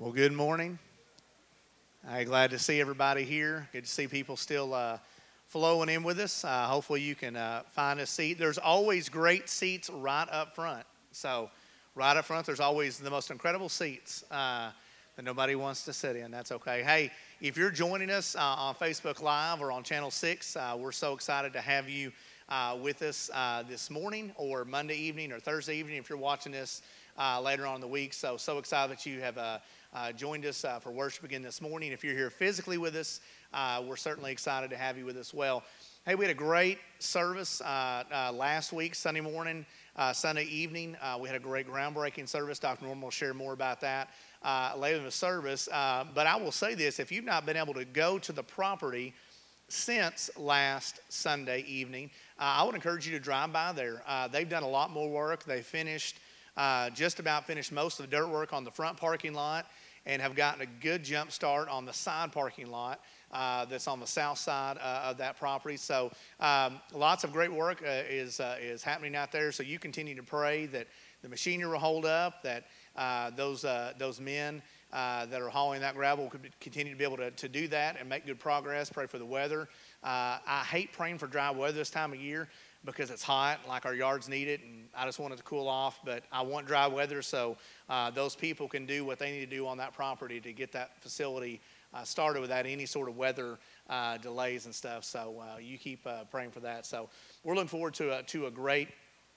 Well, good morning. I'm glad to see everybody here. Good to see people still flowing in with us. Hopefully you can find a seat. There's always great seats right up front. So right up front, there's always the most incredible seats that nobody wants to sit in. That's okay. Hey, if you're joining us on Facebook Live or on Channel 6, we're so excited to have you with us this morning or Monday evening or Thursday evening if you're watching this later on in the week. So excited that you have joined us for worship again this morning. If you're here physically with us, we're certainly excited to have you with us well. Hey, we had a great service last week, Sunday morning, Sunday evening. We had a great groundbreaking service. Dr. Norman will share more about that later in the service. But I will say this, if you've not been able to go to the property since last Sunday evening, I would encourage you to drive by there. They've done a lot more work. They just about finished most of the dirt work on the front parking lot and have gotten a good jump start on the side parking lot that's on the south side of that property. So lots of great work is happening out there. So you continue to pray that the machinery will hold up, that those men that are hauling that gravel could continue to be able to do that and make good progress. Pray for the weather. I hate praying for dry weather this time of year because it's hot, like our yards need it, and I just want it to cool off. But I want dry weather so those people can do what they need to do on that property to get that facility started without any sort of weather delays and stuff. So you keep praying for that. So we're looking forward to a great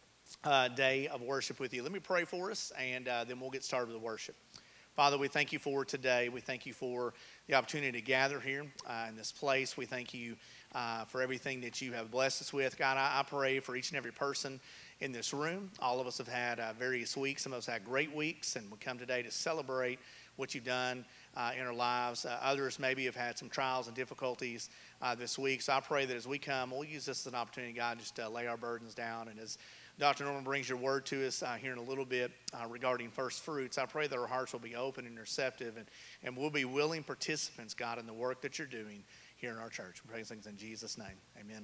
day of worship with you. Let me pray for us, and then we'll get started with the worship. Father, we thank you for today. We thank you for the opportunity to gather here in this place. We thank you for everything that you have blessed us with. God, I pray for each and every person in this room. All of us have had various weeks. Some of us had great weeks, and we come today to celebrate what you've done in our lives. Others maybe have had some trials and difficulties this week. So I pray that as we come, we'll use this as an opportunity, God, just to lay our burdens down. And as Dr. Norman brings your word to us here in a little bit regarding first fruits, I pray that our hearts will be open and receptive, and we'll be willing participants, God, in the work that you're doing here in our church. We pray things in Jesus' name. Amen.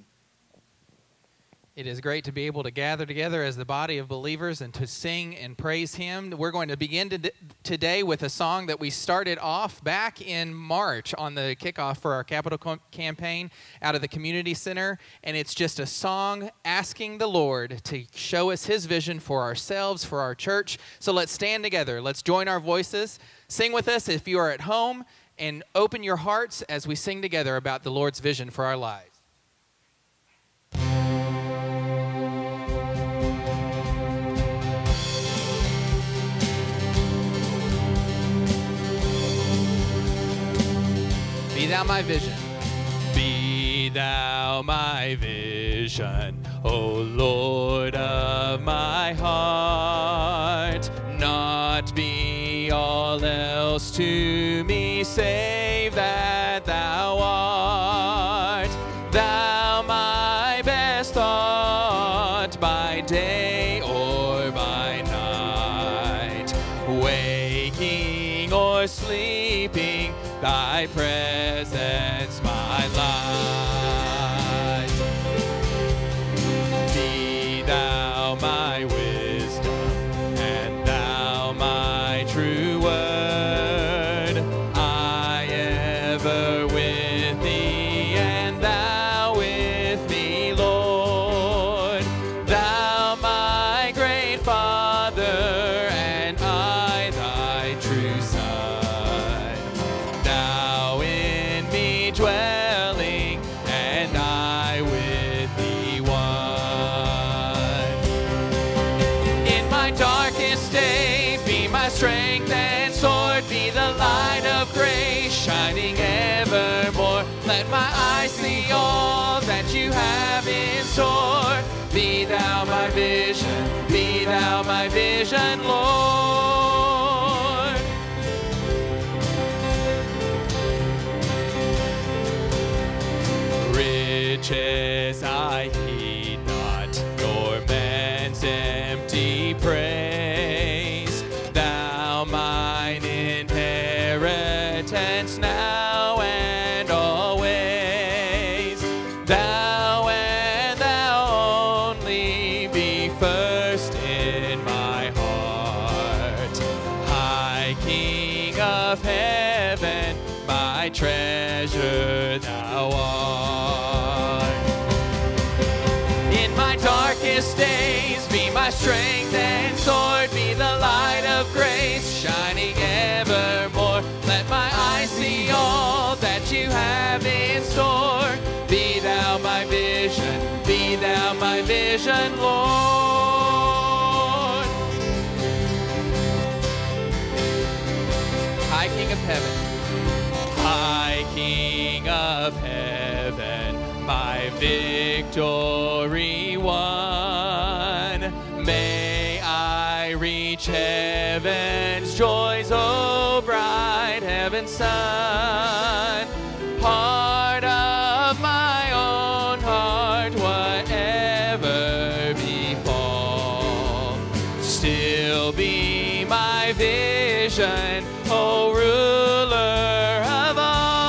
It is great to be able to gather together as the body of believers and to sing and praise Him. We're going to begin today with a song that we started off back in March on the kickoff for our capital campaign out of the community center. And it's just a song asking the Lord to show us His vision for ourselves, for our church. So let's stand together. Let's join our voices. Sing with us if you are at home, and open your hearts as we sing together about the Lord's vision for our lives. Be thou my vision. Be thou my vision, O Lord of my heart. Not be all else to me, save that thou art. Thou my best thought by day or by night, waking or sleeping, thy presence my light. Be thou my wisdom, and thou my true word. I ever with thee, and thou with me, Lord. Thou my great Father, and I thy true Son. Thou in me dwelling, and I with thee one. In my darkest days, be my strength and sword, be the light of grace shining evermore. Let my eyes see all that you have in store. Be thou my vision, Lord. Riches I heed not, nor man's empty praise. Thou mine inheritance now and always. Thou and thou only be first in my heart. High King King of heaven, my treasure thou art. In my darkest days, be my strength and sword, be the light of grace, shining evermore. Let my eyes see all that you have in store. Be thou my vision, be thou my vision, Lord. High King of heaven, High King of heaven, my victory won. May I reach heaven's joys, oh bright heaven's sun. Heart of my own heart, whatever befall, still be my vision, O ruler of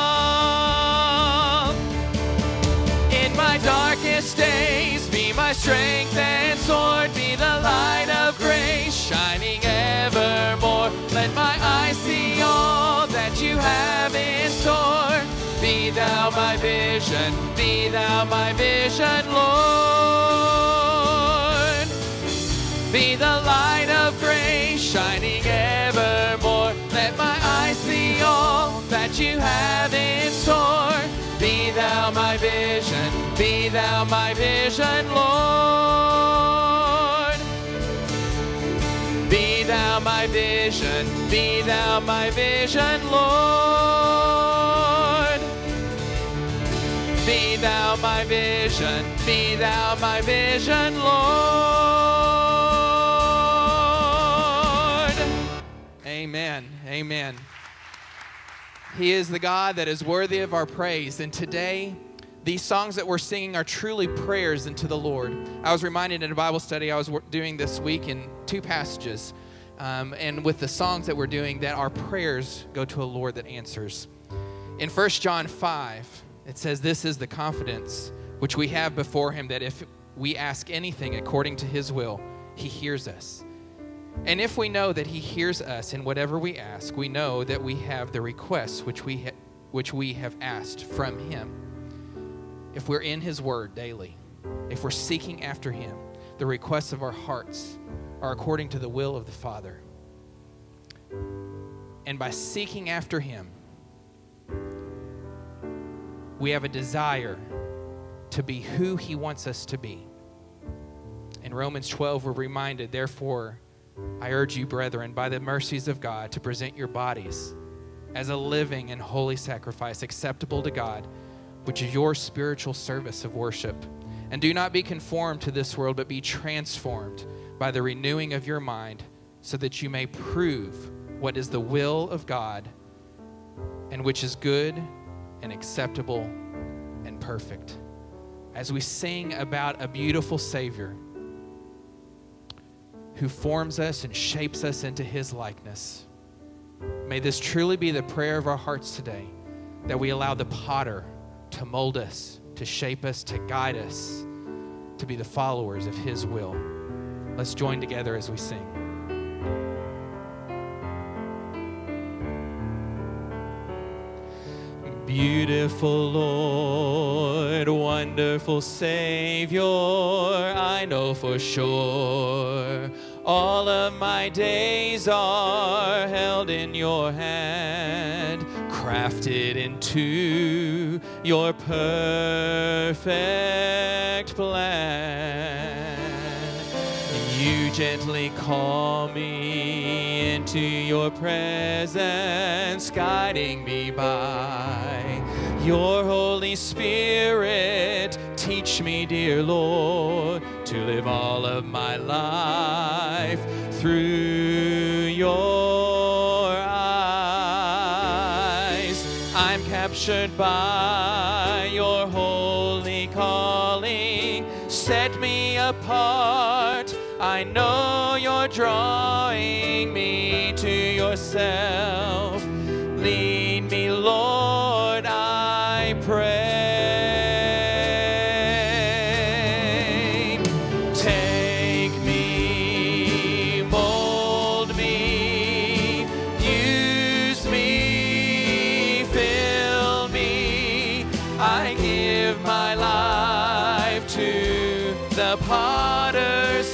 all. In my darkest days, be my strength and sword, be the light of grace, shining evermore. Let my eyes see all that you have in store. Be thou my vision, be thou my vision, Lord. Be the light of grace, shining evermore. Let my eyes see all that you have in store. Be thou my vision, be thou my vision, Lord. Be thou my vision, be thou my vision, Lord. Be thou my vision, be thou my vision, Lord. Amen, amen. He is the God that is worthy of our praise. And today, these songs that we're singing are truly prayers unto the Lord. I was reminded in a Bible study I was doing this week in 2 passages, and with the songs that we're doing, that our prayers go to a Lord that answers. In 1 John 5, it says, "This is the confidence which we have before him, that if we ask anything according to his will, he hears us. And if we know that he hears us in whatever we ask, we know that we have the requests which we have asked from him." If we're in his word daily, if we're seeking after him, the requests of our hearts are according to the will of the Father. And by seeking after him, we have a desire to be who he wants us to be. In Romans 12, we're reminded, "Therefore, I urge you, brethren, by the mercies of God, to present your bodies as a living and holy sacrifice acceptable to God, which is your spiritual service of worship. And do not be conformed to this world, but be transformed by the renewing of your mind, so that you may prove what is the will of God, and which is good and acceptable and perfect." As we sing about a beautiful Savior who forms us and shapes us into his likeness, may this truly be the prayer of our hearts today, that we allow the potter to mold us, to shape us, to guide us, to be the followers of his will. Let's join together as we sing. Beautiful Lord, wonderful Savior, I know for sure all of my days are held in your hand, crafted into your perfect plan. You gently call me into your presence, guiding me by your Holy Spirit. Teach me, dear Lord, to live all of my life through your eyes. I'm captured by your holy calling. Set me apart. I know you're drawing me to yourself. Lead me, Lord, I pray. Take me, mold me, use the potter's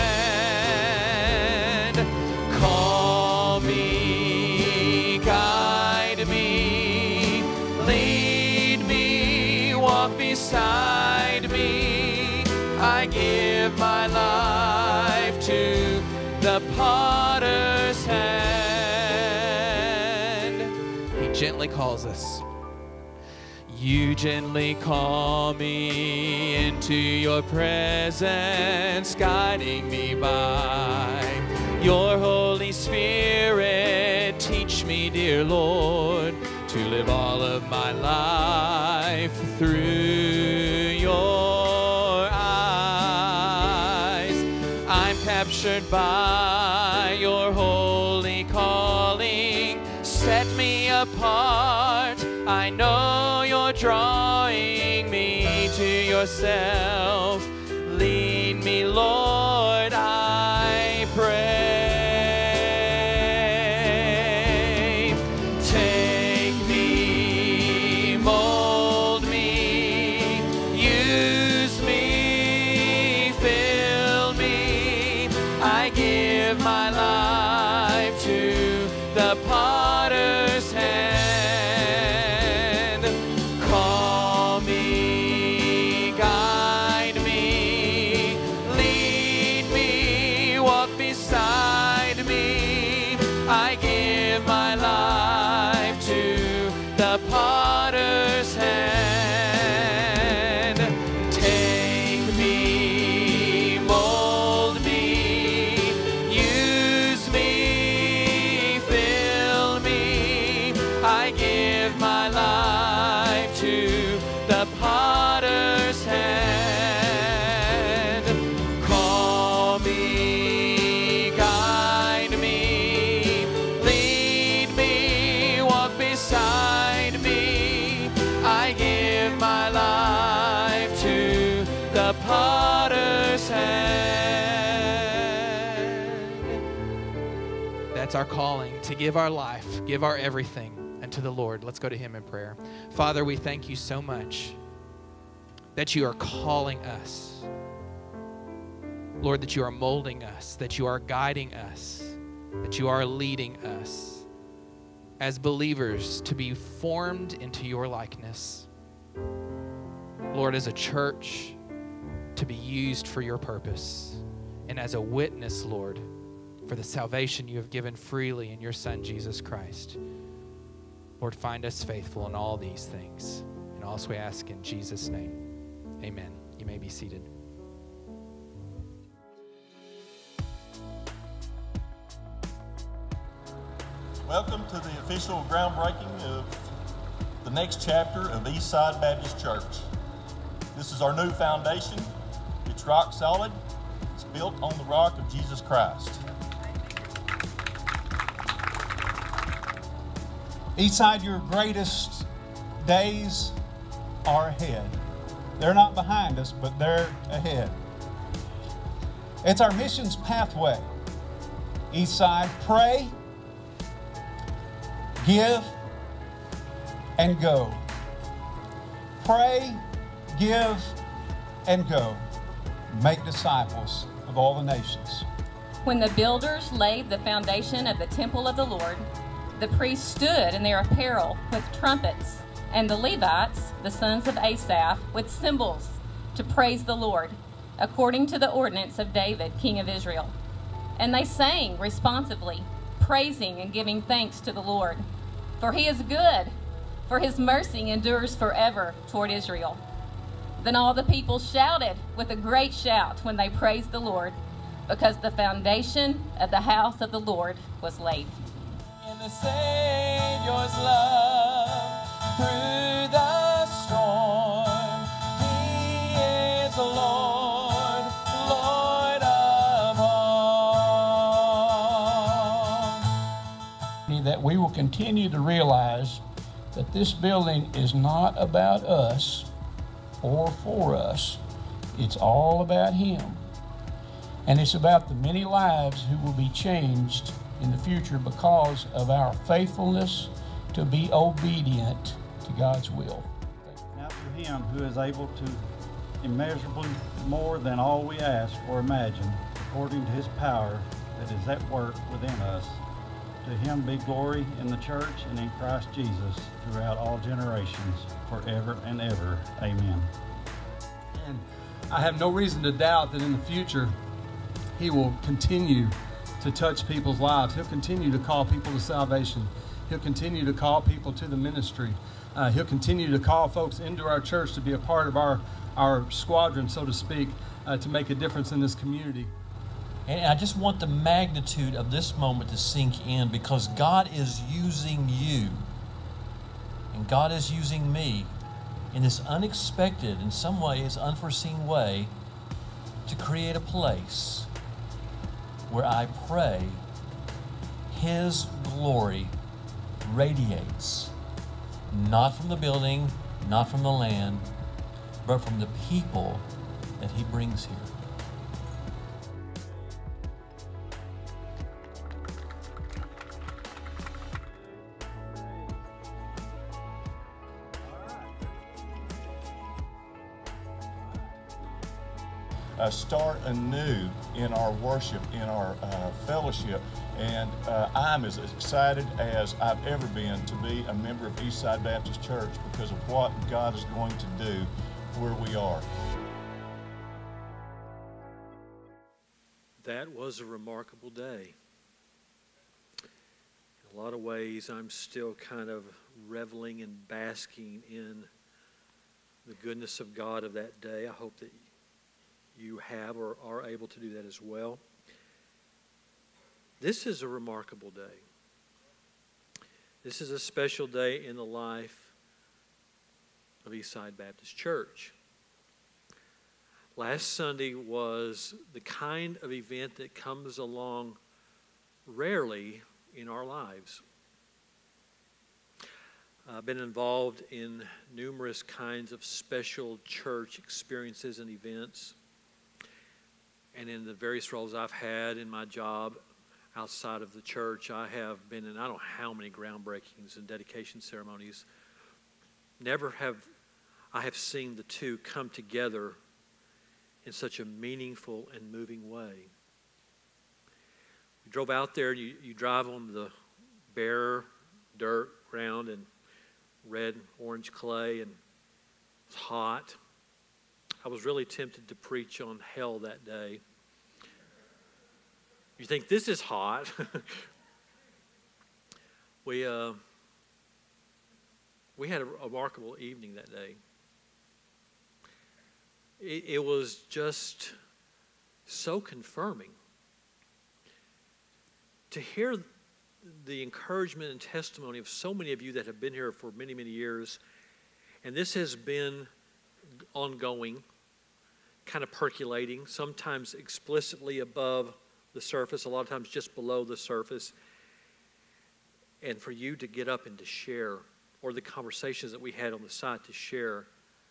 hand. Call me, guide me, lead me, walk beside me. I give my life to the potter's hand. He gently calls us. You gently call me into your presence, guiding me by your Holy Spirit. Teach me, dear Lord, to live all of my life through your eyes. I'm captured by your holy calling. Set me apart. I know you're drawing me to yourself. Lead me, Lord, I pray. Take me, mold me, use me, fill me. I give my life to the potter's hand. That's our calling, to give our life, give our everything unto the Lord. Let's go to Him in prayer. Father, we thank you so much that you are calling us. Lord, that you are molding us, that you are guiding us, that you are leading us as believers to be formed into your likeness. Lord, as a church, to be used for your purpose, and as a witness, Lord, for the salvation you have given freely in your Son, Jesus Christ. Lord, find us faithful in all these things. And also we ask in Jesus' name, amen. You may be seated. Welcome to the official groundbreaking of the next chapter of Eastside Baptist Church. This is our new foundation. It's rock solid. It's built on the rock of Jesus Christ. Eastside, your greatest days are ahead. They're not behind us, but they're ahead. It's our missions pathway. Eastside, pray, give, and go. Pray, give, and go. Make disciples of all the nations. When the builders laid the foundation of the temple of the Lord, the priests stood in their apparel with trumpets, and the Levites, the sons of Asaph, with cymbals to praise the Lord, according to the ordinance of David, king of Israel. And they sang responsively, praising and giving thanks to the Lord. For he is good, for his mercy endures forever toward Israel. Then all the people shouted with a great shout when they praised the Lord, because the foundation of the house of the Lord was laid. In the Savior's love through the storm, He is the Lord, Lord of all. That we will continue to realize that this building is not about us or for us. It's all about Him. And it's about the many lives who will be changed in the future because of our faithfulness to be obedient to God's will. Now to Him who is able to immeasurably more than all we ask or imagine, according to his power that is at work within us. To him be glory in the church and in Christ Jesus throughout all generations, forever and ever. Amen. And I have no reason to doubt that in the future, he will continue to touch people's lives. He'll continue to call people to salvation. He'll continue to call people to the ministry. He'll continue to call folks into our church to be a part of our squadron, so to speak, to make a difference in this community. And I just want the magnitude of this moment to sink in, because God is using you and God is using me in this unexpected, in some ways unforeseen way, to create a place where I pray his glory radiates, not from the building, not from the land, but from the people that he brings here. Start anew in our worship, in our fellowship, and I'm as excited as I've ever been to be a member of Eastside Baptist Church because of what God is going to do where we are. That was a remarkable day. In a lot of ways, I'm still kind of reveling and basking in the goodness of God of that day. I hope that you have or are able to do that as well. This is a remarkable day. This is a special day in the life of Eastside Baptist Church. Last Sunday was the kind of event that comes along rarely in our lives. I've been involved in numerous kinds of special church experiences and events. And in the various roles I've had in my job outside of the church, I have been in I don't know how many groundbreakings and dedication ceremonies. Never have I have seen the two come together in such a meaningful and moving way. We drove out there, and you drive on the bare dirt ground and red and orange clay, and it's hot. I was really tempted to preach on hell that day. You think this is hot? We had a remarkable evening that day. It was just so confirming to hear the encouragement and testimony of so many of you that have been here for many, many years. And this has been ongoing, kind of percolating, sometimes explicitly above the surface, a lot of times just below the surface. And for you to get up and to share, or the conversations that we had on the side to share,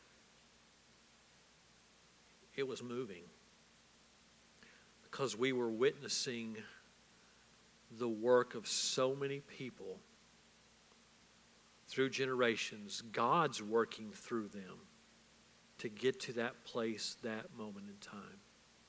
it was moving. Because we were witnessing the work of so many people through generations, God's working through them to get to that place, that moment in time.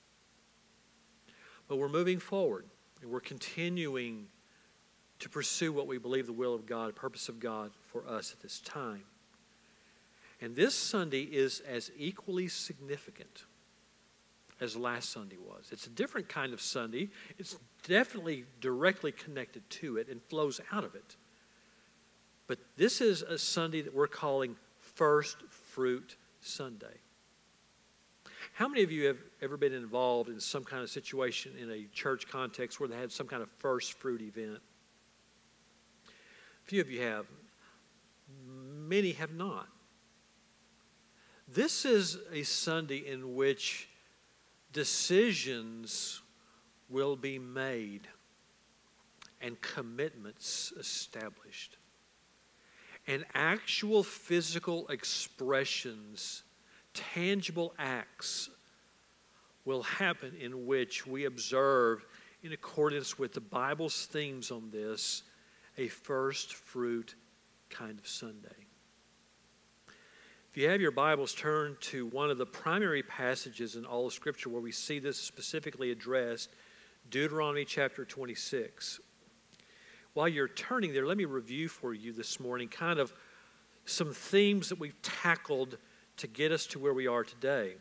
But we're moving forward, and we're continuing to pursue what we believe the will of God, purpose of God for us at this time. And this Sunday is as equally significant as last Sunday was. It's a different kind of Sunday. It's definitely directly connected to it and flows out of it. But this is a Sunday that we're calling First Fruit Sunday. How many of you have ever been involved in some kind of situation in a church context where they had some kind of first fruit event? A few of you have. Many have not. This is a Sunday in which decisions will be made and commitments established. And actual physical expressions, tangible acts will happen in which we observe, in accordance with the Bible's themes on this, a first fruit kind of Sunday. If you have your Bibles, turn to one of the primary passages in all of Scripture where we see this specifically addressed, Deuteronomy chapter 26. While you're turning there, let me review for you this morning kind of some themes that we've tackled to get us to where we are today.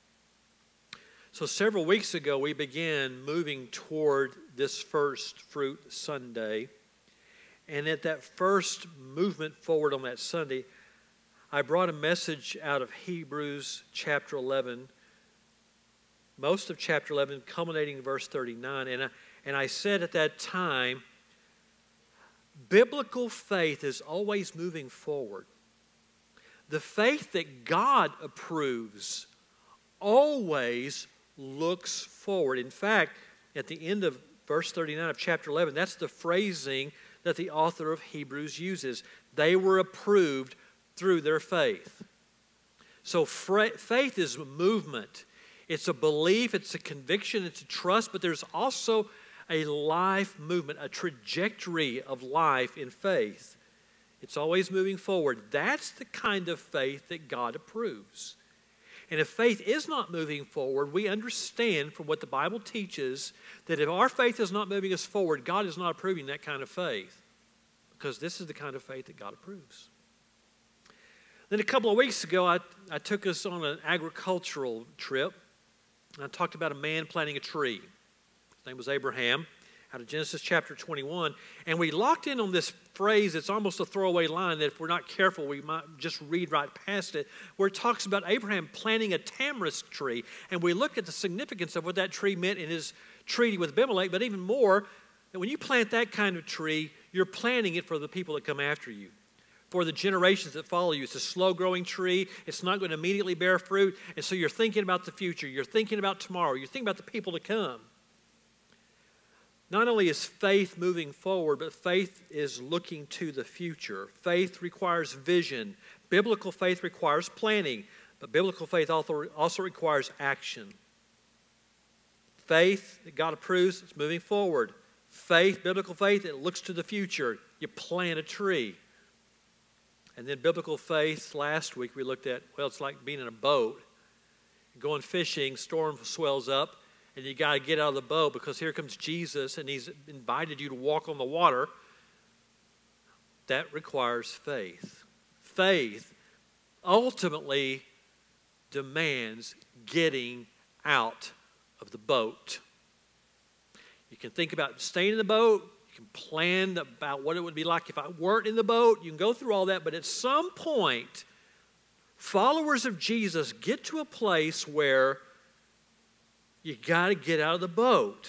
So several weeks ago, we began moving toward this First Fruit Sunday. And at that first movement forward on that Sunday, I brought a message out of Hebrews chapter 11, most of chapter 11, culminating in verse 39. And I said at that time, biblical faith is always moving forward. The faith that God approves always looks forward. In fact, at the end of verse 39 of chapter 11, that's the phrasing that the author of Hebrews uses. They were approved through their faith. So faith is a movement. It's a belief, it's a conviction, it's a trust, but there's also a life movement, a trajectory of life in faith. It's always moving forward. That's the kind of faith that God approves. And if faith is not moving forward, we understand from what the Bible teaches that if our faith is not moving us forward, God is not approving that kind of faith, because this is the kind of faith that God approves. Then a couple of weeks ago, I took us on an agricultural trip. I talked about a man planting a tree. His name was Abraham, out of Genesis chapter 21. And we locked in on this phrase. It's almost a throwaway line that if we're not careful, we might just read right past it, where it talks about Abraham planting a tamarisk tree. And we looked at the significance of what that tree meant in his treaty with Abimelech, but even more, that when you plant that kind of tree, you're planting it for the people that come after you, for the generations that follow you. It's a slow-growing tree. It's not going to immediately bear fruit. And so you're thinking about the future. You're thinking about tomorrow. You're thinking about the people to come. Not only is faith moving forward, but faith is looking to the future. Faith requires vision. Biblical faith requires planning, but biblical faith also requires action. Faith that God approves, it's moving forward. Faith, biblical faith, it looks to the future. You plant a tree. And then biblical faith, last week we looked at, well, it's like being in a boat. Going fishing, storm swells up, and you got to get out of the boat because here comes Jesus and he's invited you to walk on the water. That requires faith. Faith ultimately demands getting out of the boat. You can think about staying in the boat. You can plan about what it would be like if I weren't in the boat. You can go through all that, but at some point, followers of Jesus get to a place where you got to get out of the boat.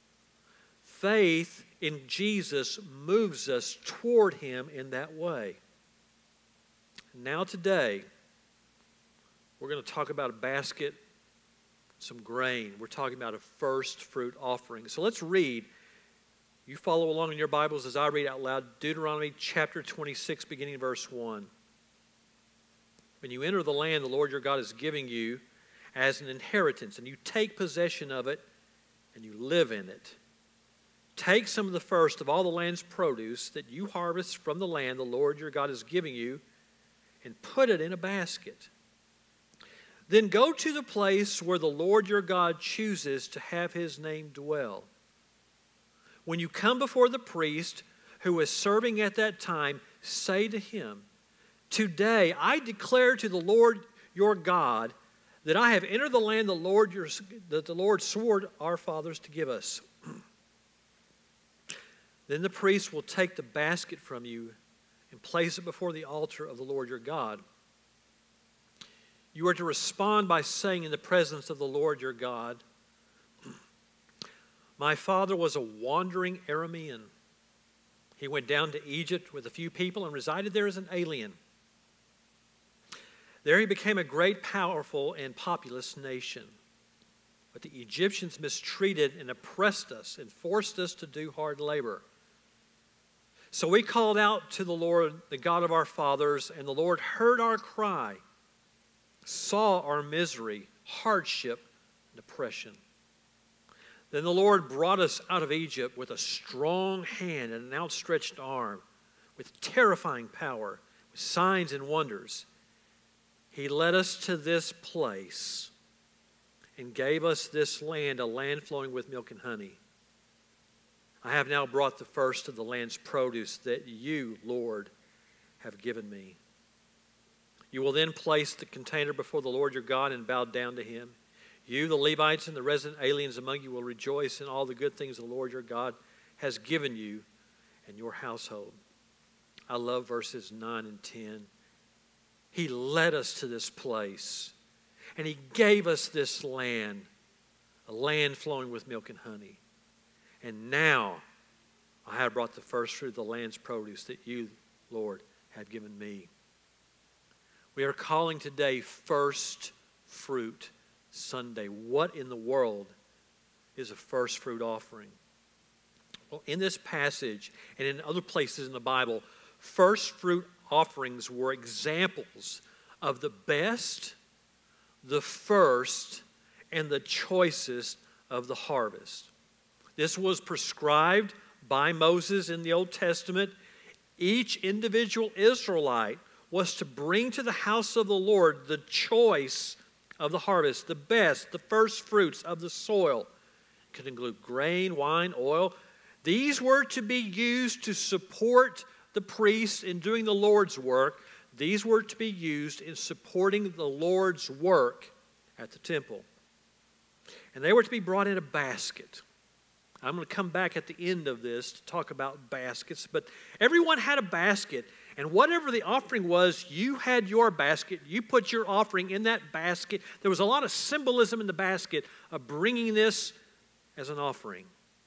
Faith in Jesus moves us toward Him in that way. Now today, we're going to talk about a basket, some grain. We're talking about a first fruit offering. So let's read. You follow along in your Bibles as I read out loud Deuteronomy chapter 26, beginning in verse 1. When you enter the land the Lord your God is giving you as an inheritance, and you take possession of it, and you live in it, take some of the first of all the land's produce that you harvest from the land the Lord your God is giving you, and put it in a basket. Then go to the place where the Lord your God chooses to have His name dwell. When you come before the priest who is serving at that time, say to him, today I declare to the Lord your God that I have entered the land that the Lord swore our fathers to give us. Then the priest will take the basket from you and place it before the altar of the Lord your God. You are to respond by saying in the presence of the Lord your God, my father was a wandering Aramean. He went down to Egypt with a few people and resided there as an alien. There he became a great, powerful, and populous nation. But the Egyptians mistreated and oppressed us and forced us to do hard labor. So we called out to the Lord, the God of our fathers, and the Lord heard our cry, saw our misery, hardship, and oppression. Then the Lord brought us out of Egypt with a strong hand and an outstretched arm, with terrifying power, with signs and wonders. He led us to this place and gave us this land, a land flowing with milk and honey. I have now brought the first of the land's produce that you, Lord, have given me. You will then place the container before the Lord your God and bow down to him. You, the Levites, and the resident aliens among you will rejoice in all the good things the Lord your God has given you and your household. I love verses 9 and 10. He led us to this place, and he gave us this land, a land flowing with milk and honey. And now I have brought the first fruit of the land's produce that you, Lord, have given me. We are calling today First Fruit Sunday. What in the world is a first fruit offering? Well, in this passage and in other places in the Bible, first fruit offerings were examples of the best, the first, and the choicest of the harvest. This was prescribed by Moses in the Old Testament. Each individual Israelite was to bring to the house of the Lord the choice of the harvest, the best, the first fruits of the soil. It could include grain, wine, oil. These were to be used to support the priests in doing the Lord's work. These were to be used in supporting the Lord's work at the temple. And they were to be brought in a basket. I'm going to come back at the end of this to talk about baskets, but everyone had a basket, and whatever the offering was, you had your basket. You put your offering in that basket. There was a lot of symbolism in the basket of bringing this as an offering.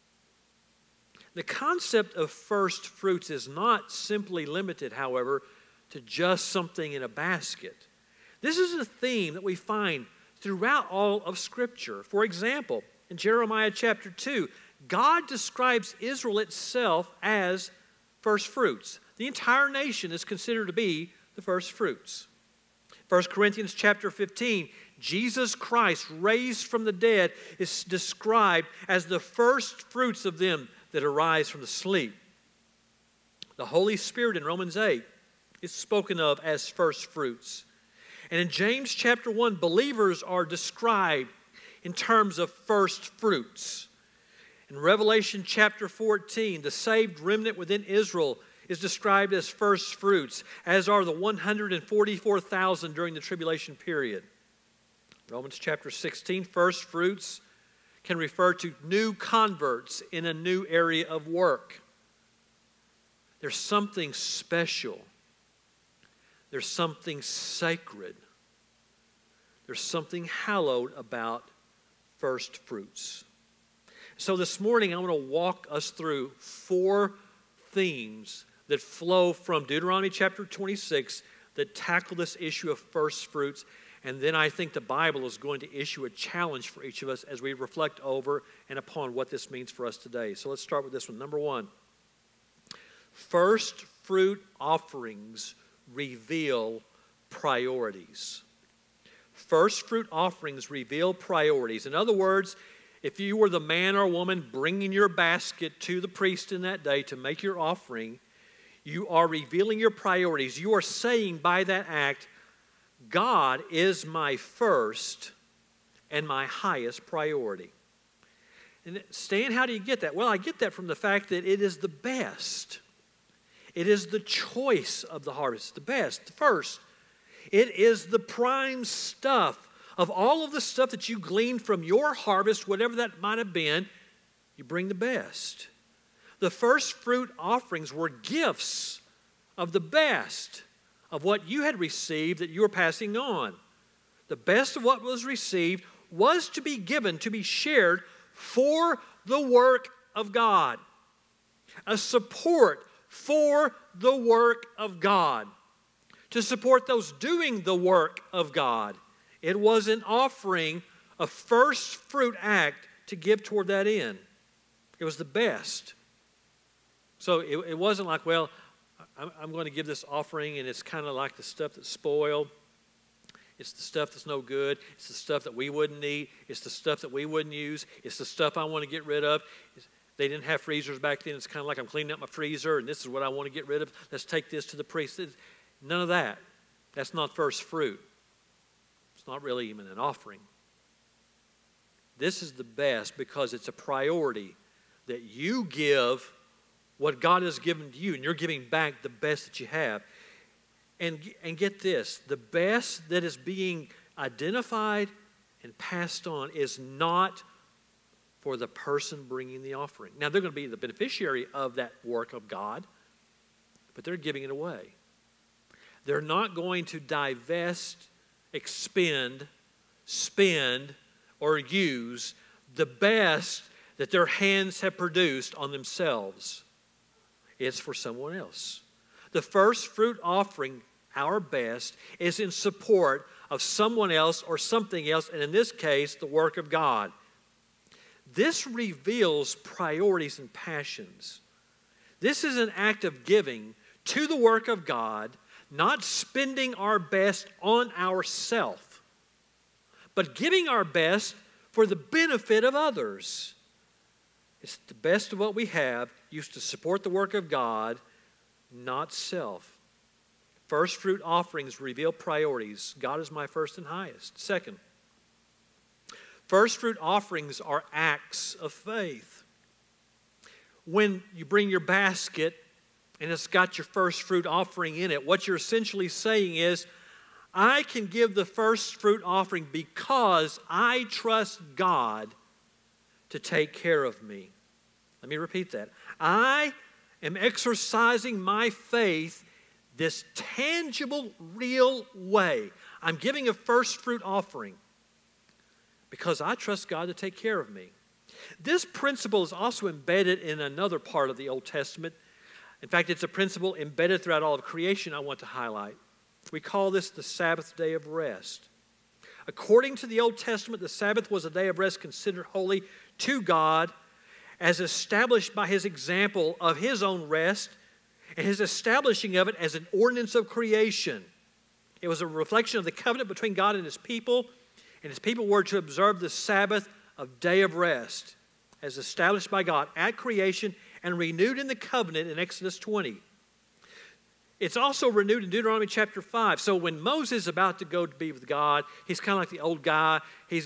The concept of first fruits is not simply limited, however, to just something in a basket. This is a theme that we find throughout all of Scripture. For example, in Jeremiah chapter 2, God describes Israel itself as first fruits. The entire nation is considered to be the first fruits. 1 Corinthians chapter 15, Jesus Christ raised from the dead is described as the first fruits of them that arise from the sleep. The Holy Spirit in Romans 8 is spoken of as first fruits. And in James chapter 1, believers are described in terms of first fruits. In Revelation chapter 14, the saved remnant within Israel is described as first fruits, as are the 144,000 during the tribulation period. Romans chapter 16, first fruits can refer to new converts in a new area of work. There's something special. There's something sacred. There's something hallowed about first fruits. So this morning, I want to walk us through 4 themes that flow from Deuteronomy chapter 26 that tackle this issue of first fruits. And then I think the Bible is going to issue a challenge for each of us as we reflect over and upon what this means for us today. So let's start with this one. Number 1, first fruit offerings reveal priorities. First fruit offerings reveal priorities. In other words, if you were the man or woman bringing your basket to the priest in that day to make your offering, you are revealing your priorities. You are saying by that act, God is my first and my highest priority. And Stan, how do you get that? Well, I get that from the fact that it is the best. It is the choice of the harvest, the best, the first. It is the prime stuff. Of all of the stuff that you gleaned from your harvest, whatever that might have been, you bring the best. The first fruit offerings were gifts of the best of what you had received that you were passing on. The best of what was received was to be given, to be shared for the work of God. A support for the work of God. To support those doing the work of God. It was an offering, a first fruit act to give toward that end. It was the best. So it wasn't like, well, I'm going to give this offering and it's kind of like the stuff that's spoiled. It's the stuff that's no good. It's the stuff that we wouldn't eat. It's the stuff that we wouldn't use. It's the stuff I want to get rid of. They didn't have freezers back then. It's kind of like I'm cleaning up my freezer and this is what I want to get rid of. Let's take this to the priest. None of that. That's not first fruit. not really even an offering. This is the best because it's a priority that you give what God has given to you, and you're giving back the best that you have. And get this, the best that is being identified and passed on is not for the person bringing the offering. Now, they're going to be the beneficiary of that work of God, but they're giving it away. They're not going to divest, expend, spend, or use the best that their hands have produced on themselves. It's for someone else. The first fruit offering, our best, is in support of someone else or something else, and in this case, the work of God. This reveals priorities and passions. This is an act of giving to the work of God, not spending our best on ourselves, but giving our best for the benefit of others. It's the best of what we have, used to support the work of God, not self. First fruit offerings reveal priorities. God is my first and highest. Second, first fruit offerings are acts of faith. When you bring your basket and it's got your first fruit offering in it, what you're essentially saying is, I can give the first fruit offering because I trust God to take care of me. Let me repeat that. I am exercising my faith this tangible, real way. I'm giving a first fruit offering because I trust God to take care of me. This principle is also embedded in another part of the Old Testament. In fact, it's a principle embedded throughout all of creation I want to highlight. We call this the Sabbath day of rest. According to the Old Testament, the Sabbath was a day of rest considered holy to God, as established by His example of His own rest and His establishing of it as an ordinance of creation. It was a reflection of the covenant between God and His people were to observe the Sabbath of day of rest as established by God at creation and renewed in the covenant in Exodus 20. It's also renewed in Deuteronomy chapter 5. So when Moses is about to go to be with God, he's kind of like the old guy.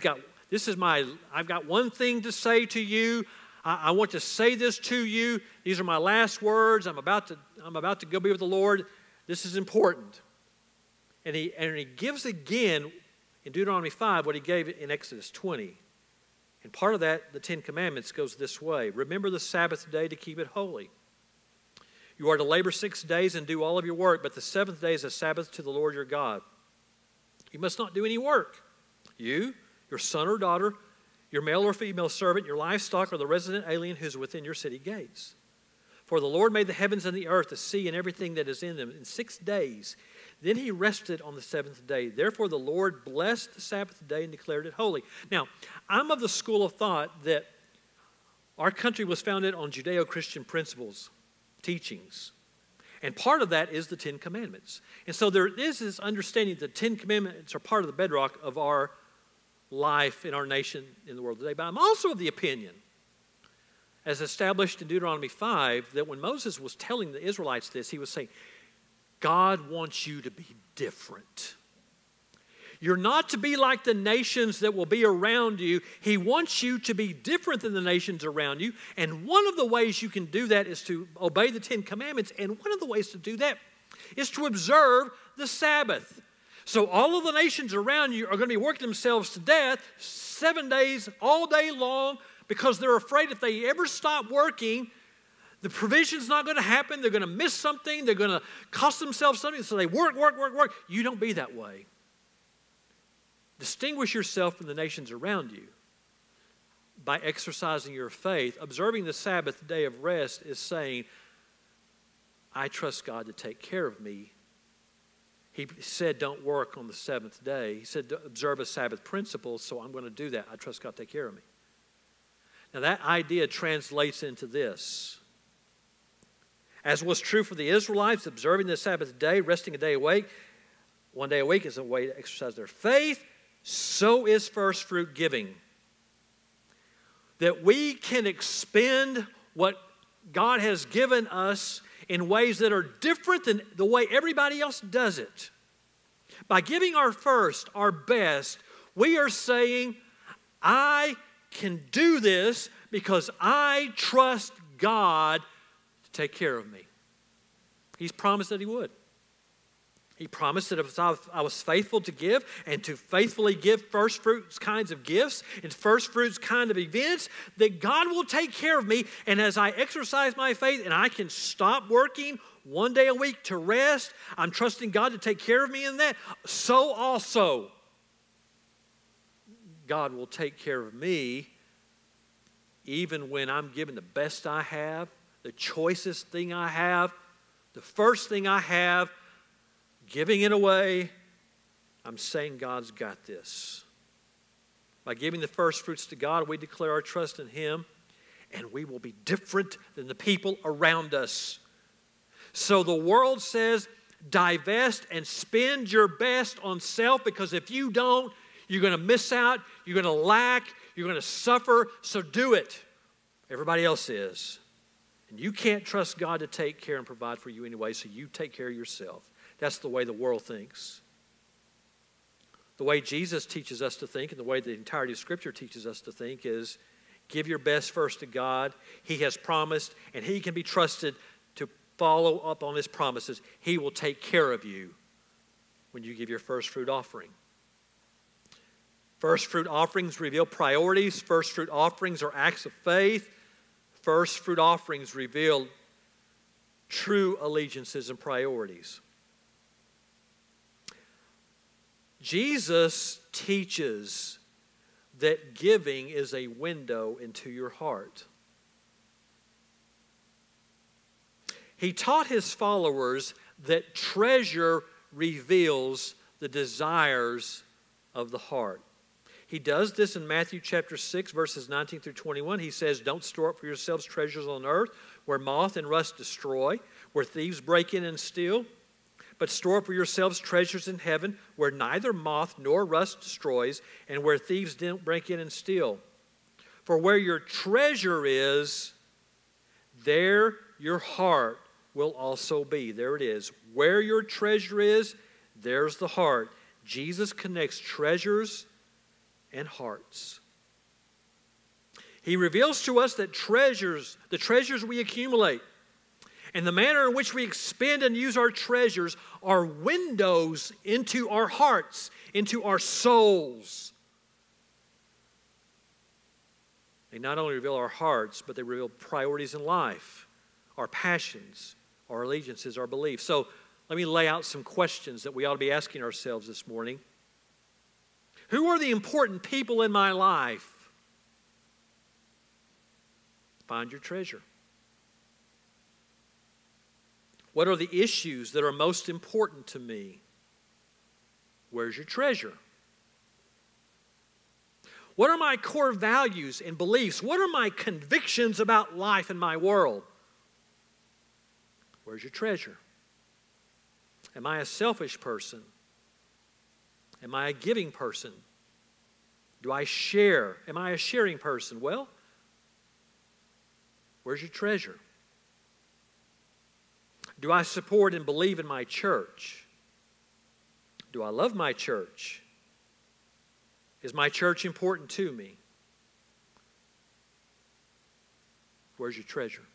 I've got one thing to say to you. I want to say this to you. These are my last words. I'm about to go be with the Lord. This is important. And he gives again in Deuteronomy 5 what he gave in Exodus 20. And part of that, the Ten Commandments, goes this way. Remember the Sabbath day to keep it holy. You are to labor 6 days and do all of your work, but the seventh day is a Sabbath to the Lord your God. You must not do any work. You, your son or daughter, your male or female servant, your livestock, or the resident alien who is within your city gates. For the Lord made the heavens and the earth, the sea, and everything that is in them in 6 days. Then He rested on the seventh day. Therefore the Lord blessed the Sabbath day and declared it holy. Now, I'm of the school of thought that our country was founded on Judeo-Christian principles, teachings. And part of that is the Ten Commandments. And so there is this understanding that the Ten Commandments are part of the bedrock of our life in our nation, in the world today. But I'm also of the opinion, as established in Deuteronomy 5, that when Moses was telling the Israelites this, he was saying, God wants you to be different. You're not to be like the nations that will be around you. He wants you to be different than the nations around you. And one of the ways you can do that is to obey the Ten Commandments. And one of the ways to do that is to observe the Sabbath. So all of the nations around you are going to be working themselves to death 7 days, all day long, because they're afraid if they ever stop working, the provision's not going to happen. They're going to miss something. They're going to cost themselves something. So they work. You don't be that way. Distinguish yourself from the nations around you by exercising your faith. Observing the Sabbath day of rest is saying, I trust God to take care of me. He said, don't work on the seventh day. He said, observe a Sabbath principle, so I'm going to do that. I trust God to take care of me. Now that idea translates into this. As was true for the Israelites, observing the Sabbath day, resting a day awake, one day a week is a way to exercise their faith. So is first fruit giving. That we can expend what God has given us in ways that are different than the way everybody else does it. By giving our first, our best, we are saying, I can do this because I trust God to take care of me. He's promised that He would. He promised that if I was faithful to give and to faithfully give first fruits kinds of gifts and first fruits kind of events, that God will take care of me. And as I exercise my faith and I can stop working one day a week to rest, I'm trusting God to take care of me in that. So also, God will take care of me even when I'm giving the best I have, the choicest thing I have, the first thing I have, giving it away. I'm saying God's got this. By giving the first fruits to God, we declare our trust in Him, and we will be different than the people around us. So the world says, divest and spend your best on self, because if you don't, you're going to miss out, you're going to lack, you're going to suffer, so do it. Everybody else is. And you can't trust God to take care and provide for you anyway, so you take care of yourself. That's the way the world thinks. The way Jesus teaches us to think and the way the entirety of Scripture teaches us to think is give your best first to God. He has promised, and He can be trusted to follow up on His promises. He will take care of you when you give your first fruit offering. First fruit offerings reveal priorities. First fruit offerings are acts of faith. First fruit offerings reveal true allegiances and priorities. Jesus teaches that giving is a window into your heart. He taught His followers that treasure reveals the desires of the heart. He does this in Matthew chapter 6, verses 19 through 21. He says, don't store up for yourselves treasures on earth where moth and rust destroy, where thieves break in and steal. But store up for yourselves treasures in heaven where neither moth nor rust destroys and where thieves don't break in and steal. For where your treasure is, there your heart will also be. There it is. Where your treasure is, there's the heart. Jesus connects treasures and hearts. He reveals to us that the treasures we accumulate, and the manner in which we expend and use our treasures are windows into our hearts, into our souls. They not only reveal our hearts, but they reveal priorities in life, our passions, our allegiances, our beliefs. So let me lay out some questions that we ought to be asking ourselves this morning. Who are the important people in my life? Find your treasure. What are the issues that are most important to me? Where's your treasure? What are my core values and beliefs? What are my convictions about life and my world? Where's your treasure? Am I a selfish person? Am I a giving person? Do I share? Am I a sharing person? Well, where's your treasure? Do I support and believe in my church? Do I love my church? Is my church important to me? Where's your treasure?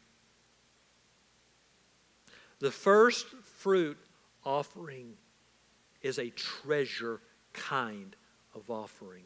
The first fruit offering is a treasure kind of offering.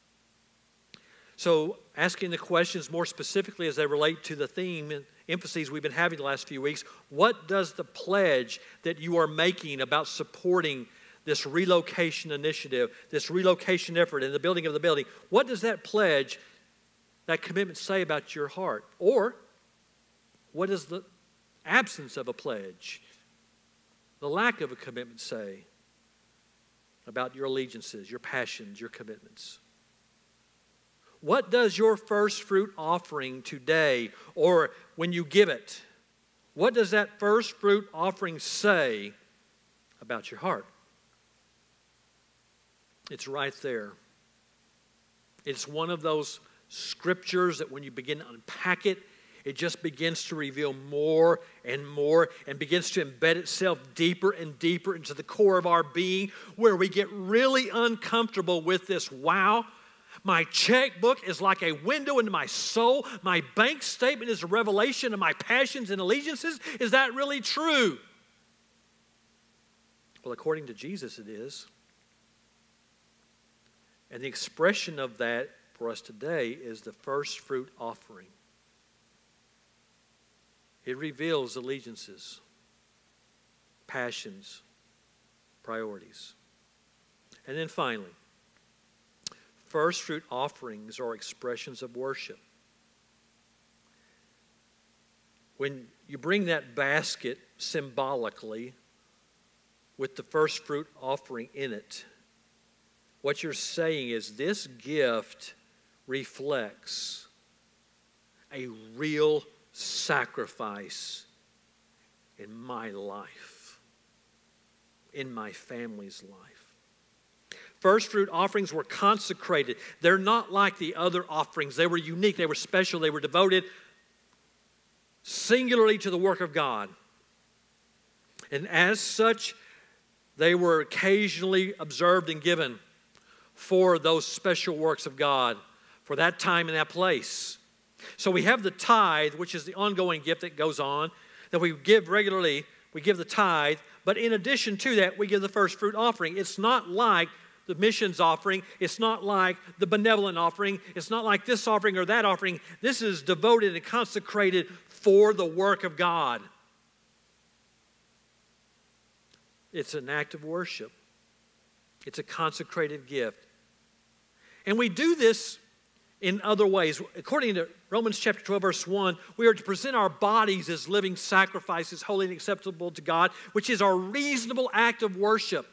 So, asking the questions more specifically as they relate to the theme and emphases we've been having the last few weeks, what does the pledge that you are making about supporting this relocation initiative, this relocation effort and the building of the building, what does that pledge, that commitment say about your heart? Or, what does the absence of a pledge, the lack of a commitment say about your allegiances, your passions, your commitments? What does your first fruit offering today, or when you give it, what does that first fruit offering say about your heart? It's right there. It's one of those scriptures that when you begin to unpack it, it just begins to reveal more and more and begins to embed itself deeper and deeper into the core of our being, where we get really uncomfortable with this. Wow, my checkbook is like a window into my soul. My bank statement is a revelation of my passions and allegiances. Is that really true? Well, according to Jesus, it is. And the expression of that for us today is the first fruit offering. It reveals allegiances, passions, priorities. And then finally, first fruit offerings are expressions of worship. When you bring that basket symbolically with the first fruit offering in it, what you're saying is this gift reflects a real sacrifice in my life, in my family's life. First fruit offerings were consecrated. They're not like the other offerings. They were unique, they were special, they were devoted singularly to the work of God. And as such, they were occasionally observed and given for those special works of God, for that time and that place. So we have the tithe, which is the ongoing gift that goes on, that we give regularly. We give the tithe, but in addition to that, we give the first fruit offering. It's not like the missions offering. It's not like the benevolent offering. It's not like this offering or that offering. This is devoted and consecrated for the work of God. It's an act of worship. It's a consecrated gift. And we do this in other ways. According to Romans chapter 12, verse 1, we are to present our bodies as living sacrifices, holy and acceptable to God, which is our reasonable act of worship.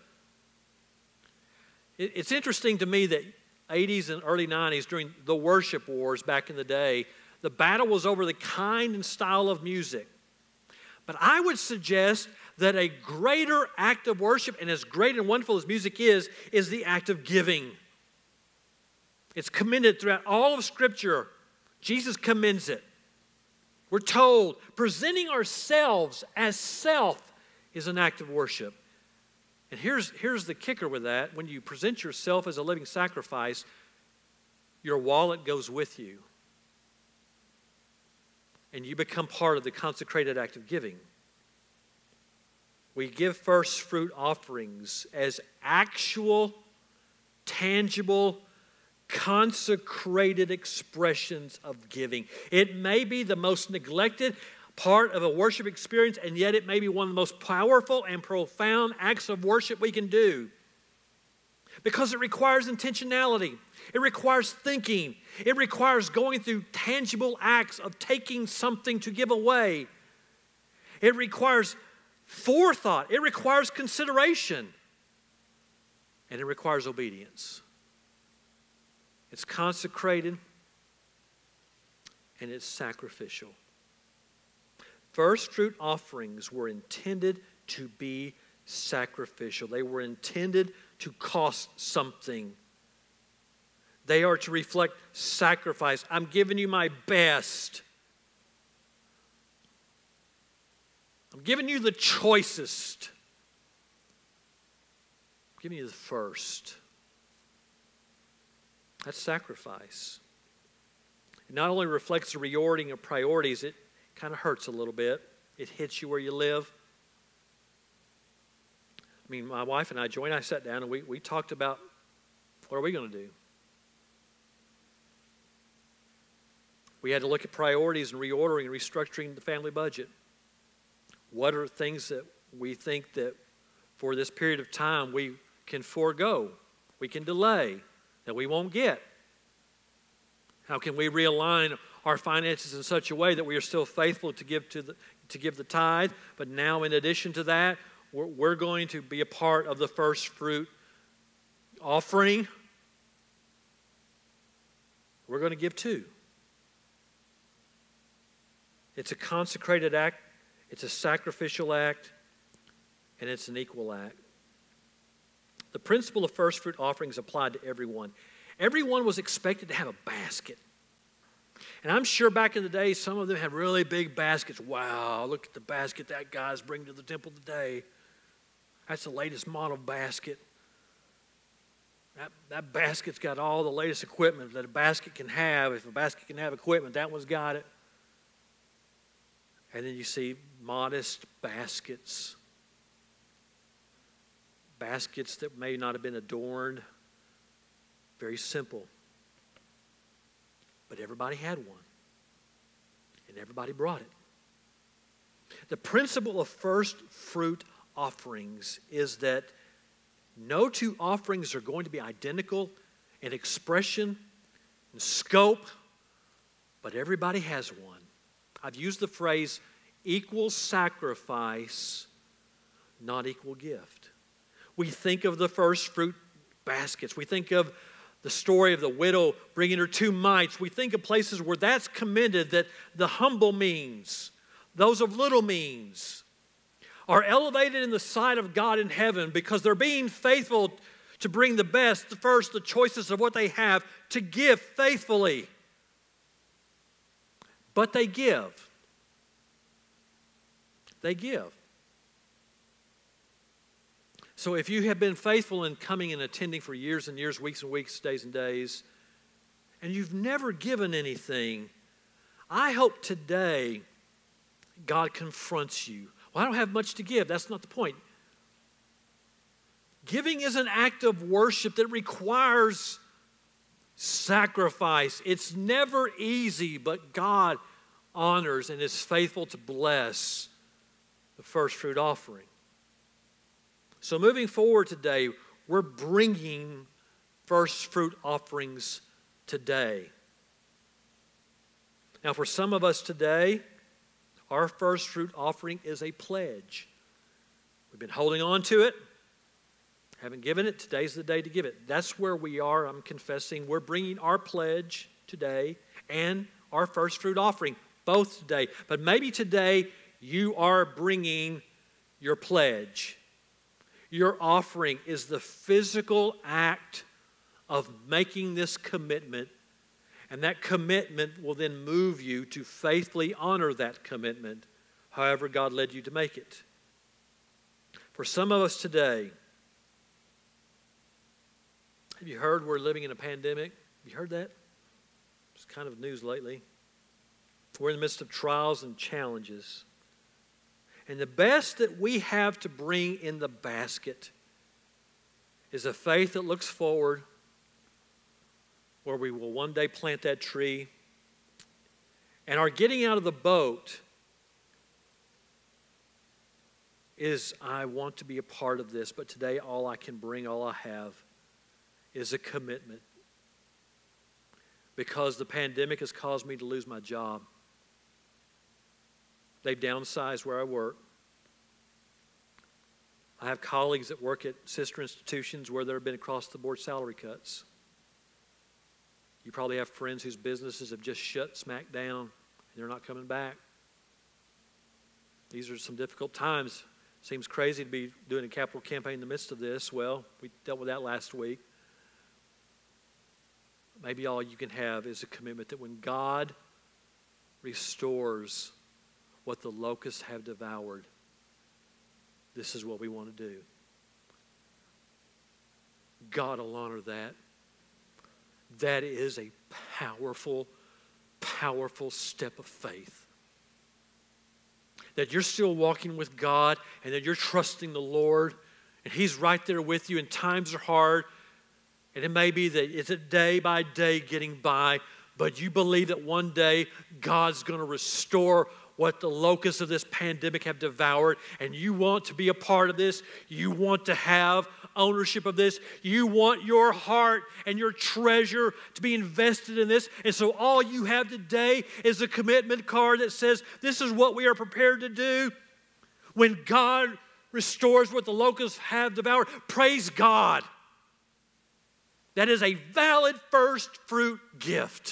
It's interesting to me that 80s and early 90s, during the worship wars back in the day, the battle was over the kind and style of music. But I would suggest that a greater act of worship, and as great and wonderful as music is the act of giving. It's commended throughout all of Scripture. Jesus commends it. We're told presenting ourselves as self is an act of worship. And here's the kicker with that. When you present yourself as a living sacrifice, your wallet goes with you. And you become part of the consecrated act of giving. We give first fruit offerings as actual, tangible, consecrated expressions of giving. It may be the most neglected part of a worship experience, and yet it may be one of the most powerful and profound acts of worship we can do. Because it requires intentionality. It requires thinking. It requires going through tangible acts of taking something to give away. It requires forethought. It requires consideration. And it requires obedience. It's consecrated and it's sacrificial. First fruit offerings were intended to be sacrificial. They were intended to cost something. They are to reflect sacrifice. I'm giving you my best. I'm giving you the choicest. I'm giving you the first. That's sacrifice. It not only reflects the reordering of priorities, it kind of hurts a little bit. It hits you where you live. I mean, my wife and I, Joy and I sat down and we talked about what are we going to do? We had to look at priorities and reordering and restructuring the family budget. What are things that we think that for this period of time we can forego, we can delay, that we won't get? How can we realign our finances in such a way that we are still faithful to give the tithe, but now in addition to that, we're going to be a part of the first fruit offering. We're going to give too. It's a consecrated act, it's a sacrificial act, and it's an equal act. The principle of first fruit offerings applied to everyone. Everyone was expected to have a basket. And I'm sure back in the day, some of them had really big baskets. Wow, look at the basket that guy's bringing to the temple today. That's the latest model basket. That basket's got all the latest equipment that a basket can have. If a basket can have equipment, that one's got it. And then you see modest baskets. Baskets that may not have been adorned. Very simple. But everybody had one. And everybody brought it. The principle of first fruit offerings is that no two offerings are going to be identical in expression and scope, but everybody has one. I've used the phrase equal sacrifice, not equal gift. We think of the first fruit baskets. We think of the story of the widow bringing her 2 mites. We think of places where that's commended, that the humble means, those of little means, are elevated in the sight of God in heaven because they're being faithful to bring the best, the first, the choicest of what they have, to give faithfully. But they give. They give. So if you have been faithful in coming and attending for years and years, weeks and weeks, days and days, and you've never given anything, I hope today God confronts you. Well, I don't have much to give. That's not the point. Giving is an act of worship that requires sacrifice. It's never easy, but God honors and is faithful to bless the first fruit offering. So moving forward today, we're bringing first fruit offerings today. Now, for some of us today, our first fruit offering is a pledge. We've been holding on to it, haven't given it. Today's the day to give it. That's where we are. I'm confessing we're bringing our pledge today and our first fruit offering, both today. But maybe today you are bringing your pledge. Your offering is the physical act of making this commitment. And that commitment will then move you to faithfully honor that commitment, however God led you to make it. For some of us today, have you heard we're living in a pandemic? Have you heard that? It's kind of news lately. We're in the midst of trials and challenges. And the best that we have to bring in the basket is a faith that looks forward, where we will one day plant that tree. And our getting out of the boat is, I want to be a part of this, but today all I can bring, all I have, is a commitment. Because the pandemic has caused me to lose my job. They've downsized where I work. I have colleagues that work at sister institutions where there have been across-the-board salary cuts. You probably have friends whose businesses have just shut smack down and they're not coming back. These are some difficult times. Seems crazy to be doing a capital campaign in the midst of this. Well, we dealt with that last week. Maybe all you can have is a commitment that when God restores what the locusts have devoured, this is what we want to do. God will honor that. That is a powerful, powerful step of faith. That you're still walking with God and that you're trusting the Lord and He's right there with you and times are hard and it may be that it's a day by day getting by, but you believe that one day God's going to restore what the locusts of this pandemic have devoured, and you want to be a part of this. You want to have ownership of this. You want your heart and your treasure to be invested in this. And so all you have today is a commitment card that says, this is what we are prepared to do. When God restores what the locusts have devoured, praise God. That is a valid first fruit gift.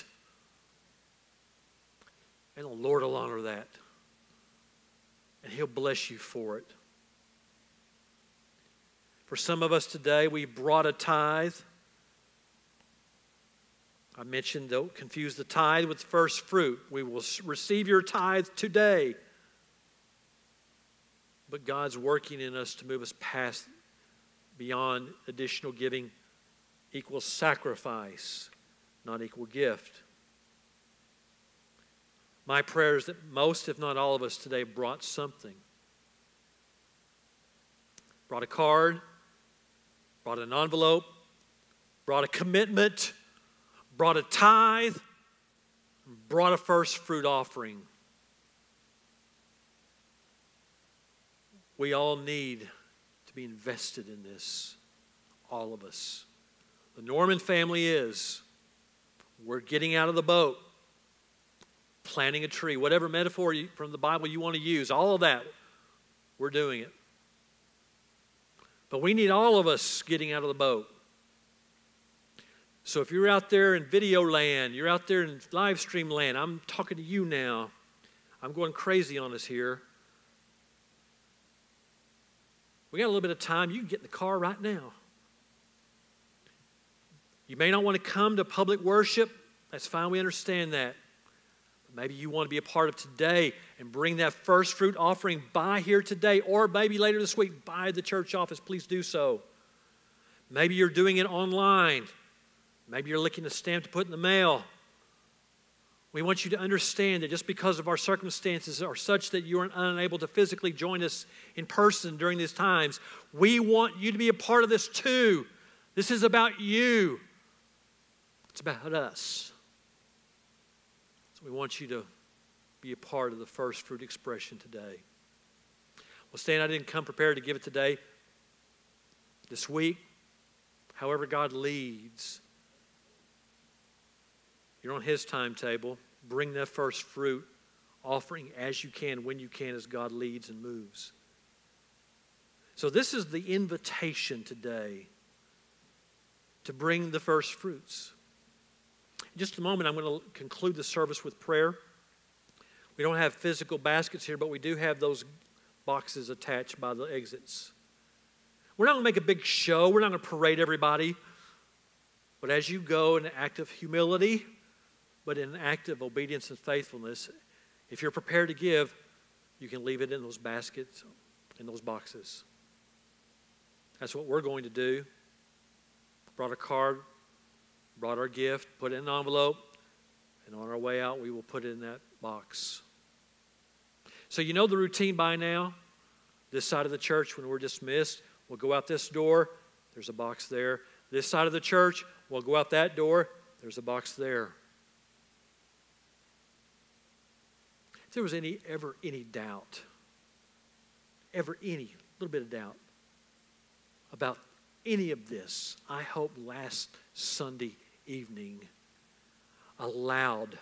And the Lord will honor that. And He'll bless you for it. For some of us today, we brought a tithe. I mentioned, don't confuse the tithe with first fruit. We will receive your tithe today. But God's working in us to move us past, beyond additional giving equals sacrifice, not equal gift. My prayer is that most, if not all of us today, brought something. Brought a card, brought an envelope, brought a commitment, brought a tithe, brought a first fruit offering. We all need to be invested in this, all of us. The Norman family is. We're getting out of the boat, planting a tree, whatever metaphor from the Bible you want to use, all of that, we're doing it. But we need all of us getting out of the boat. So if you're out there in video land, you're out there in live stream land, I'm talking to you now. I'm going crazy on us here. We got a little bit of time. You can get in the car right now. You may not want to come to public worship. That's fine. We understand that. But maybe you want to be a part of today and bring that first fruit offering by here today, or maybe later this week by the church office. Please do so. Maybe you're doing it online. Maybe you're looking at a stamp to put in the mail. We want you to understand that just because of our circumstances are such that you are unable to physically join us in person during these times, we want you to be a part of this too. This is about you. It's about us. So we want you to be a part of the first fruit expression today. Well, Stan, I didn't come prepared to give it today. This week, however God leads, you're on His timetable. Bring that first fruit offering as you can, when you can, as God leads and moves. So this is the invitation today to bring the first fruits. In just a moment, I'm going to conclude the service with prayer. We don't have physical baskets here, but we do have those boxes attached by the exits. We're not going to make a big show. We're not going to parade everybody. But as you go in an act of humility, but in an act of obedience and faithfulness, if you're prepared to give, you can leave it in those baskets, in those boxes. That's what we're going to do. Brought a card, brought our gift, put it in an envelope, and on our way out, we will put it in that box. So you know the routine by now. This side of the church, when we're dismissed, we'll go out this door. There's a box there. This side of the church, we'll go out that door. There's a box there. If there was ever any doubt, ever any little bit of doubt about any of this, I hope last Sunday evening allowed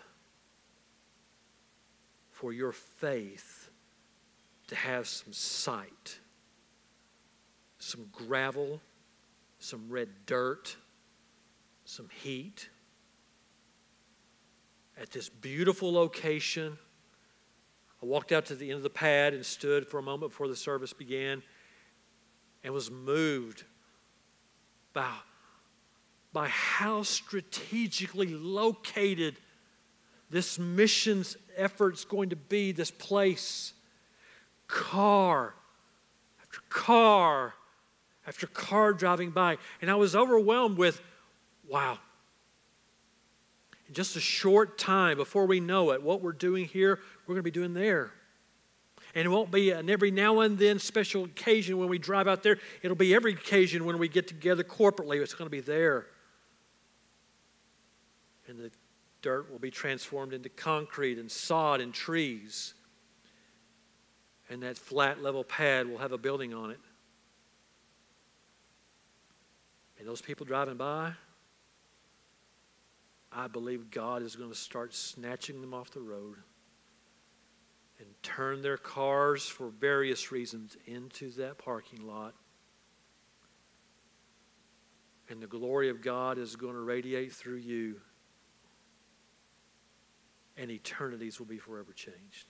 for your faith to have some sight, some gravel, some red dirt, some heat at this beautiful location. I walked out to the end of the pad and stood for a moment before the service began and was moved by how strategically located this missions effort's going to be, this place. Car after car after car driving by. And I was overwhelmed with, wow. In just a short time, before we know it, what we're doing here, we're going to be doing there. And it won't be an every now and then special occasion when we drive out there. It'll be every occasion when we get together corporately. It's going to be there. And the dirt will be transformed into concrete and sod and trees. And that flat level pad will have a building on it. And those people driving by, I believe God is going to start snatching them off the road and turn their cars for various reasons into that parking lot. And the glory of God is going to radiate through you. And eternities will be forever changed.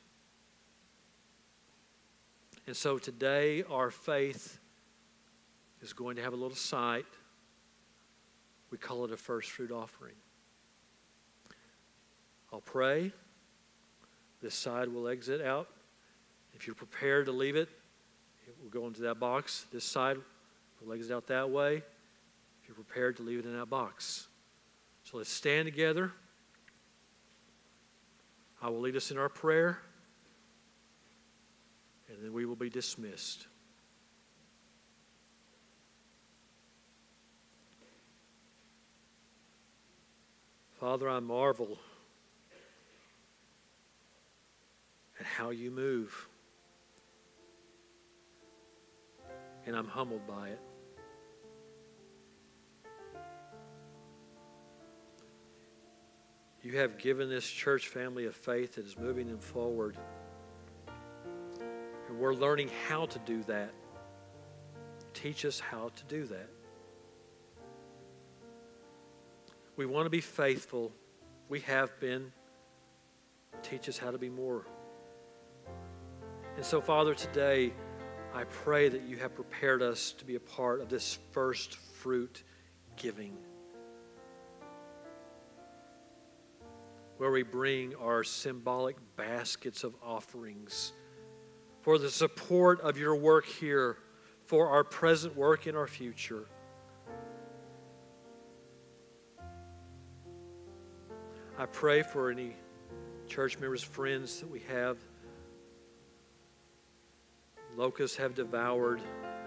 And so today our faith is going to have a little sight. We call it a first fruit offering. I'll pray. This side will exit out. If you're prepared to leave it, it will go into that box. This side will exit out that way. If you're prepared to leave it in that box. So let's stand together. I will lead us in our prayer, and then we will be dismissed. Father, I marvel at how you move, and I'm humbled by it. You have given this church family a faith that is moving them forward. And we're learning how to do that. Teach us how to do that. We want to be faithful. We have been. Teach us how to be more. And so, Father, today, I pray that you have prepared us to be a part of this first fruit giving, where we bring our symbolic baskets of offerings for the support of your work here, for our present work and our future. I pray for any church members, friends that we have. Locusts have devoured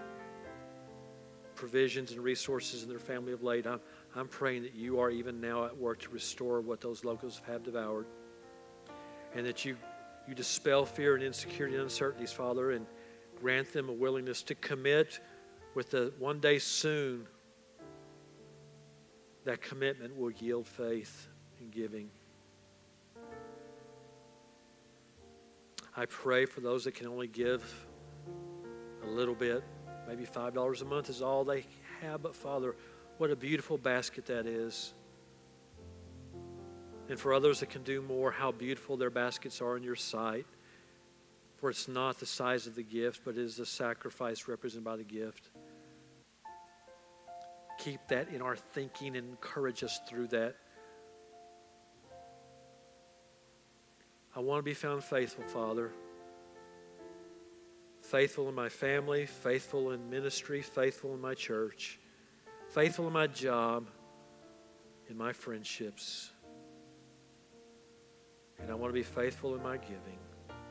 provisions and resources in their family of late. I'm praying that you are even now at work to restore what those locusts have devoured. And that you dispel fear and insecurity and uncertainties, Father, and grant them a willingness to commit with the one day soon. That commitment will yield faith and giving. I pray for those that can only give a little bit. Maybe $5 a month is all they have. But Father, what a beautiful basket that is. And for others that can do more, how beautiful their baskets are in your sight. For it's not the size of the gift, but it is the sacrifice represented by the gift. Keep that in our thinking and encourage us through that. I want to be found faithful, Father. Faithful in my family, faithful in ministry, faithful in my church, faithful in my job, in my friendships. And I want to be faithful in my giving.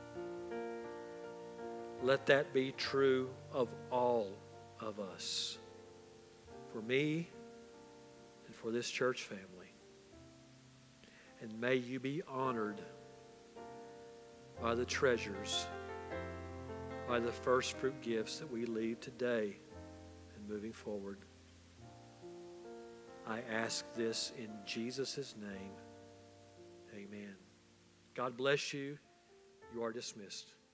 Let that be true of all of us. For me and for this church family. And may you be honored by the treasures, by the first fruit gifts that we leave today and moving forward. I ask this in Jesus' name. Amen. God bless you. You are dismissed.